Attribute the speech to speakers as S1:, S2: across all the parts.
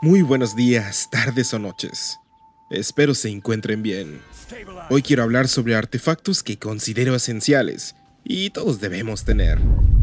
S1: Muy buenos días, tardes o noches. Espero se encuentren bien. Hoy quiero hablar sobre artefactos que considero esenciales y todos debemos tener.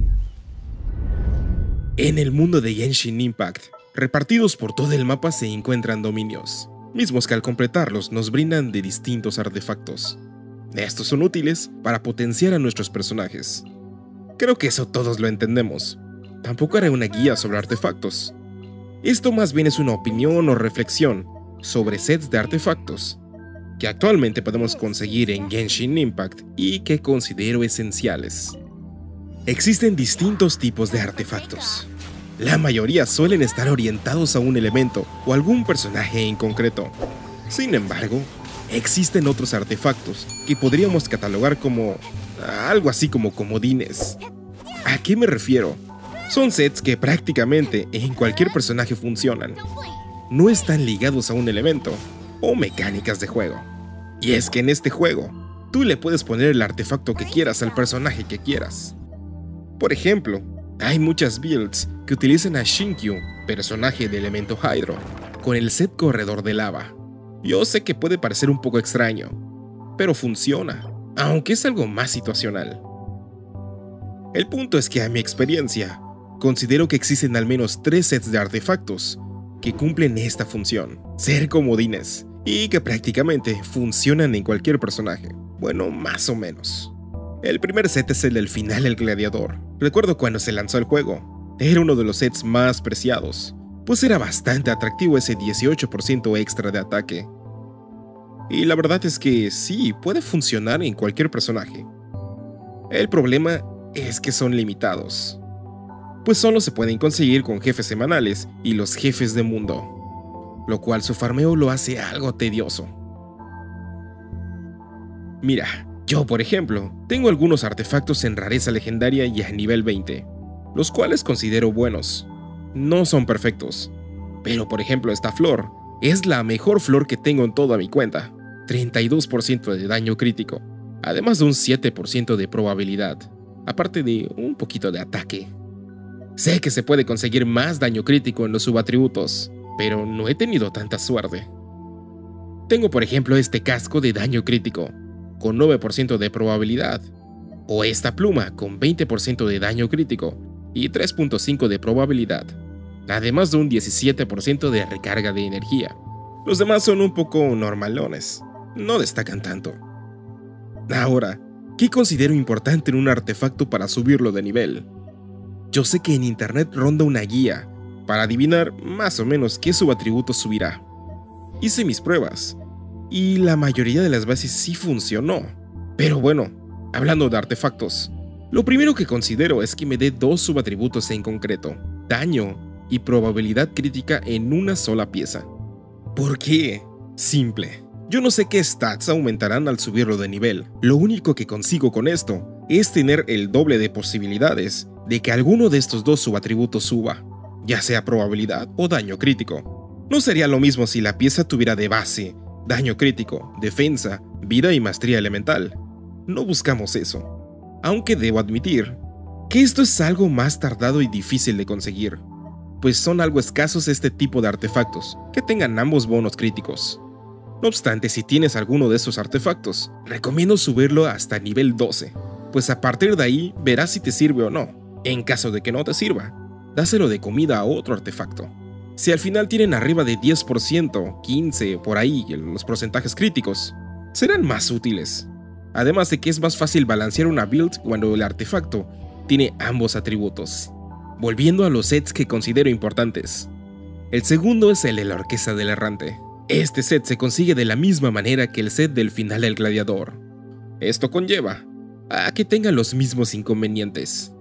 S1: En el mundo de Genshin Impact, repartidos por todo el mapa se encuentran dominios, mismos que al completarlos nos brindan de distintos artefactos. Estos son útiles para potenciar a nuestros personajes. Creo que eso todos lo entendemos. Tampoco haré una guía sobre artefactos. Esto más bien es una opinión o reflexión sobre sets de artefactos que actualmente podemos conseguir en Genshin Impact y que considero esenciales. Existen distintos tipos de artefactos. La mayoría suelen estar orientados a un elemento o algún personaje en concreto. Sin embargo, existen otros artefactos que podríamos catalogar como algo así como comodines. ¿A qué me refiero? Son sets que prácticamente en cualquier personaje funcionan. No están ligados a un elemento o mecánicas de juego. Y es que en este juego, tú le puedes poner el artefacto que quieras al personaje que quieras. Por ejemplo, hay muchas builds que utilizan a Xinkyu, personaje de elemento Hydro, con el set Corredor de Lava. Yo sé que puede parecer un poco extraño, pero funciona, aunque es algo más situacional. El punto es que a mi experiencia, considero que existen al menos 3 sets de artefactos que cumplen esta función, ser comodines, y que prácticamente funcionan en cualquier personaje. Bueno, más o menos. El primer set es el del final del gladiador. Recuerdo cuando se lanzó el juego, era uno de los sets más preciados, pues era bastante atractivo ese 18% extra de ataque. Y la verdad es que sí, puede funcionar en cualquier personaje. El problema es que son limitados, pues solo se pueden conseguir con jefes semanales y los jefes de mundo, lo cual su farmeo lo hace algo tedioso. Mira, yo por ejemplo, tengo algunos artefactos en rareza legendaria y a nivel 20, los cuales considero buenos. No son perfectos, pero por ejemplo esta flor es la mejor flor que tengo en toda mi cuenta, 32% de daño crítico, además de un 7% de probabilidad, aparte de un poquito de ataque. Sé que se puede conseguir más daño crítico en los subatributos, pero no he tenido tanta suerte. Tengo por ejemplo este casco de daño crítico, con 9% de probabilidad, o esta pluma con 20% de daño crítico y 3.5 de probabilidad, además de un 17% de recarga de energía. Los demás son un poco normalones, no destacan tanto. Ahora, ¿qué considero importante en un artefacto para subirlo de nivel? Yo sé que en internet ronda una guía para adivinar más o menos qué subatributo subirá. Hice mis pruebas y la mayoría de las veces sí funcionó. Pero bueno, hablando de artefactos, lo primero que considero es que me dé 2 subatributos en concreto, daño y probabilidad crítica en una sola pieza. ¿Por qué? Simple. Yo no sé qué stats aumentarán al subirlo de nivel. Lo único que consigo con esto es tener el doble de posibilidades de que alguno de estos 2 subatributos suba, ya sea probabilidad o daño crítico. No sería lo mismo si la pieza tuviera de base daño crítico, defensa, vida y maestría elemental. No buscamos eso. Aunque debo admitir que esto es algo más tardado y difícil de conseguir, pues son algo escasos este tipo de artefactos que tengan ambos bonos críticos. No obstante, si tienes alguno de estos artefactos, recomiendo subirlo hasta nivel 12, pues a partir de ahí verás si te sirve o no. En caso de que no te sirva, dáselo de comida a otro artefacto. Si al final tienen arriba de 10%, 15% por ahí los porcentajes críticos, serán más útiles. Además de que es más fácil balancear una build cuando el artefacto tiene ambos atributos. Volviendo a los sets que considero importantes. El segundo es el de la Orquesta del Errante. Este set se consigue de la misma manera que el set del final del gladiador. Esto conlleva a que tenga los mismos inconvenientes.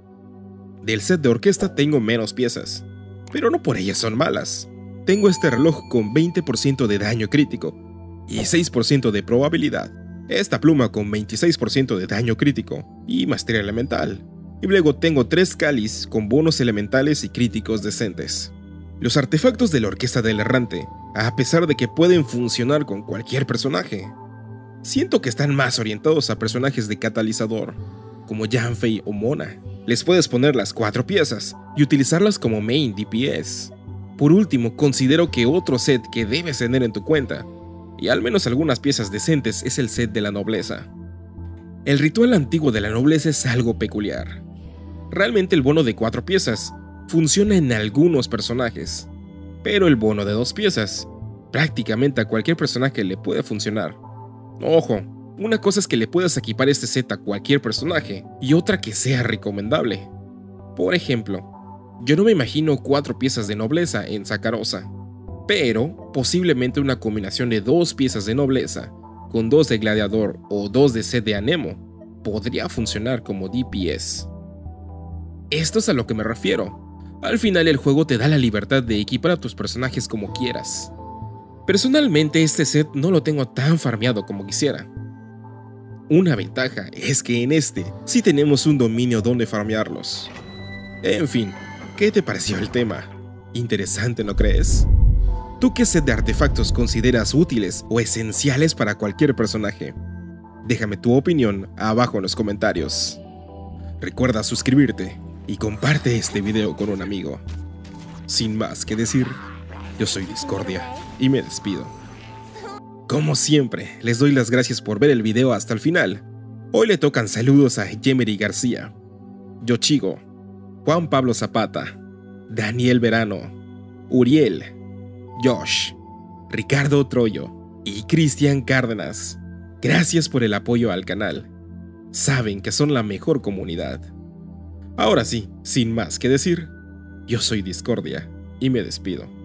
S1: Del set de orquesta tengo menos piezas, pero no por ellas son malas. Tengo este reloj con 20% de daño crítico y 6% de probabilidad. Esta pluma con 26% de daño crítico y maestría elemental. Y luego tengo 3 cáliz con bonos elementales y críticos decentes. Los artefactos de la Orquesta del Errante, a pesar de que pueden funcionar con cualquier personaje, siento que están más orientados a personajes de catalizador, como Yanfei o Mona. Les puedes poner las 4 piezas y utilizarlas como main DPS. Por último, considero que otro set que debes tener en tu cuenta, y al menos algunas piezas decentes, es el set de la nobleza. El ritual antiguo de la nobleza es algo peculiar. Realmente el bono de 4 piezas funciona en algunos personajes, pero el bono de 2 piezas, prácticamente a cualquier personaje le puede funcionar. Ojo, una cosa es que le puedas equipar este set a cualquier personaje, y otra que sea recomendable. Por ejemplo, yo no me imagino 4 piezas de nobleza en Sakarosa, pero posiblemente una combinación de 2 piezas de nobleza con 2 de gladiador o 2 de set de anemo podría funcionar como DPS. Esto es a lo que me refiero. Al final el juego te da la libertad de equipar a tus personajes como quieras. Personalmente este set no lo tengo tan farmeado como quisiera. Una ventaja es que en este sí tenemos un dominio donde farmearlos. En fin, ¿qué te pareció el tema? Interesante, ¿no crees? ¿Tú qué set de artefactos consideras útiles o esenciales para cualquier personaje? Déjame tu opinión abajo en los comentarios. Recuerda suscribirte y comparte este video con un amigo. Sin más que decir, yo soy Discordia y me despido. Como siempre, les doy las gracias por ver el video hasta el final. Hoy le tocan saludos a Yemery García, Yochigo, Juan Pablo Zapata, Daniel Verano, Uriel, Josh, Ricardo Troyo y Cristian Cárdenas. Gracias por el apoyo al canal. Saben que son la mejor comunidad. Ahora sí, sin más que decir, yo soy Discordia y me despido.